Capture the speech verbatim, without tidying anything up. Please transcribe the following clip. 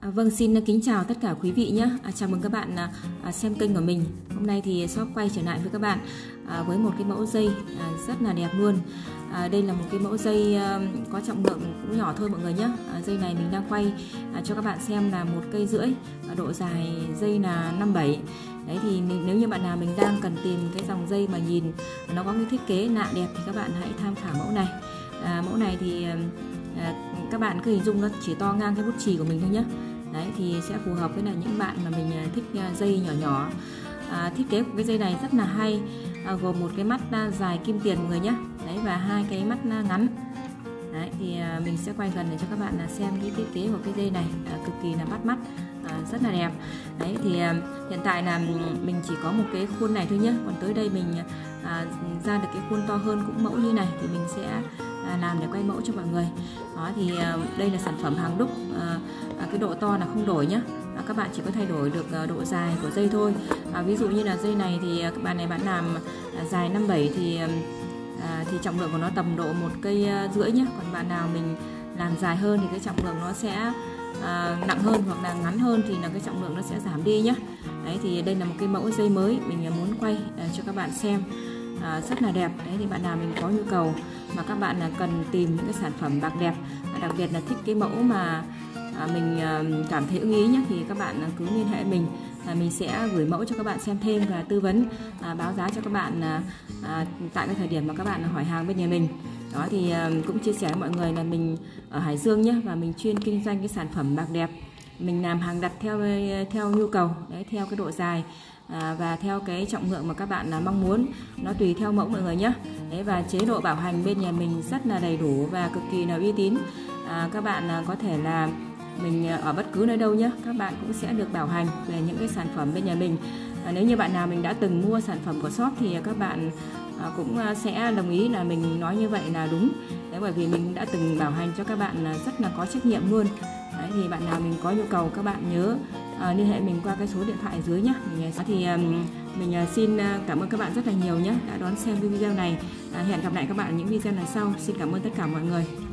À, vâng, xin kính chào tất cả quý vị nhé. À, chào mừng các bạn à, xem kênh của mình. Hôm nay thì shop quay trở lại với các bạn à, với một cái mẫu dây à, rất là đẹp luôn. À, đây là một cái mẫu dây à, có trọng lượng cũng nhỏ thôi mọi người nhé. À, dây này mình đang quay à, cho các bạn xem là một cây rưỡi, à, độ dài dây là năm bảy. Đấy thì mình, nếu như bạn nào mình đang cần tìm cái dòng dây mà nhìn nó có cái thiết kế lạ đẹp thì các bạn hãy tham khảo mẫu này. À, mẫu này thì à, các bạn cứ hình dung nó chỉ to ngang cái bút chì của mình thôi nhé. Đấy thì sẽ phù hợp với là những bạn mà mình thích dây nhỏ nhỏ. À, thiết kế của cái dây này rất là hay, à, gồm một cái mắt dài kim tiền mọi người nhé. Đấy và hai cái mắt ngắn. Đấy thì à, mình sẽ quay gần để cho các bạn xem cái thiết kế của cái dây này, à, cực kỳ là bắt mắt, à, rất là đẹp. Đấy thì à, hiện tại là mình chỉ có một cái khuôn này thôi nhé. Còn tới đây mình à, ra được cái khuôn to hơn cũng mẫu như này thì mình sẽ à, làm để quay mẫu cho mọi người. Đó thì à, đây là sản phẩm hàng đúc. À, à, cái độ to là không đổi nhé. À, các bạn chỉ có thay đổi được à, độ dài của dây thôi. À, ví dụ như là dây này thì à, các bạn này bạn làm à, dài năm bảy thì à, thì trọng lượng của nó tầm độ một cây à, rưỡi nhé. Còn bạn nào mình làm dài hơn thì cái trọng lượng nó sẽ à, nặng hơn hoặc là ngắn hơn thì là cái trọng lượng nó sẽ giảm đi nhé. Đấy thì đây là một cái mẫu dây mới mình muốn quay à, cho các bạn xem. À, rất là đẹp. Đấy thì bạn nào mình có nhu cầu mà các bạn là cần tìm những cái sản phẩm bạc đẹp, à, đặc biệt là thích cái mẫu mà à, mình à, cảm thấy ưng ý nhé thì các bạn cứ liên hệ mình, là mình sẽ gửi mẫu cho các bạn xem thêm và tư vấn, à, báo giá cho các bạn à, à, tại cái thời điểm mà các bạn hỏi hàng bên nhà mình. Đó thì à, cũng chia sẻ với mọi người là mình ở Hải Dương nhé, và mình chuyên kinh doanh cái sản phẩm bạc đẹp. Mình làm hàng đặt theo theo nhu cầu, đấy, theo cái độ dài à, và theo cái trọng lượng mà các bạn là mong muốn, nó tùy theo mẫu mọi người nhé. Đấy và chế độ bảo hành bên nhà mình rất là đầy đủ và cực kỳ là uy tín. À, các bạn à, có thể là mình ở bất cứ nơi đâu nhé, các bạn cũng sẽ được bảo hành về những cái sản phẩm bên nhà mình. À, nếu như bạn nào mình đã từng mua sản phẩm của shop thì các bạn à, cũng sẽ đồng ý là mình nói như vậy là đúng. Đấy, bởi vì mình đã từng bảo hành cho các bạn rất là có trách nhiệm luôn. Đấy, thì bạn nào mình có nhu cầu các bạn nhớ à, liên hệ mình qua cái số điện thoại ở dưới nhé. Mình, thì um, mình uh, xin cảm ơn các bạn rất là nhiều nhé đã đón xem video này. À, hẹn gặp lại các bạn ở những video lần sau. Xin cảm ơn tất cả mọi người.